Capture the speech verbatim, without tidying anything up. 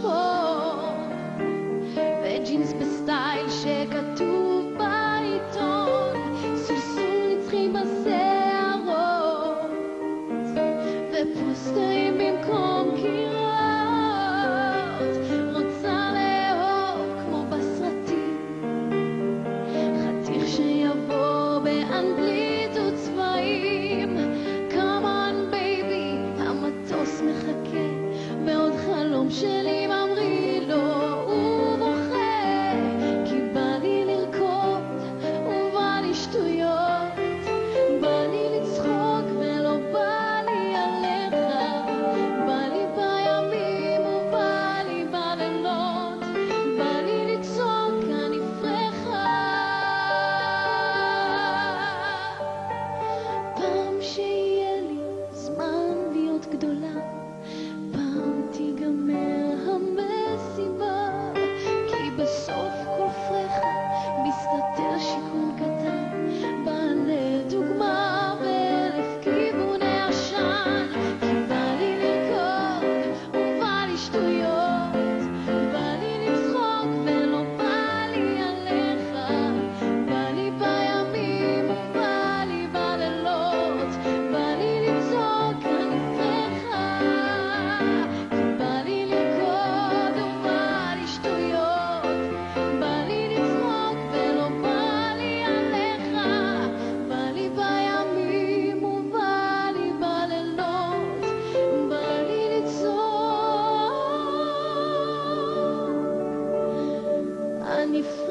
לשבור, וג'ינס בסטייל שכתוב בעיתון, סלסול נצחי בשערות, ופוסטרים במקום קירות. רוצה לאהוב כמו בסרטים, חתיך שיבוא באנגלית וצבעים. Come on baby, המטוס מחכה, ועוד חלום שלי ממריא לו ובוכה, כי בא לי לרקוד ובא לי שטויות, בא לי לצחוק ולא בא לי עליך, בא לי בימים ובא לי בלילות, בא לי לצעוק אני פרחה. פעם שיהיה לי זמן להיות גדולה, פעם תיגמר המסיבה, כי בסוף כל פרחה מסתתר שיקון קטן, בא לדוגמה באלף כיווני עשן, כי בא לי לרקוד ובא לי שטויות, בא לי לצחוק ולא בא לי עליך, בא לי בימים ובא לי בלילות, בא לי לצעוק אני פרחה, כי בא לי לרקוד ובא לי שטויות, בא לי לצחוק ולא בא לי עליך, בא לי בימים ובא לי בלילות, בא לי לצעוק אני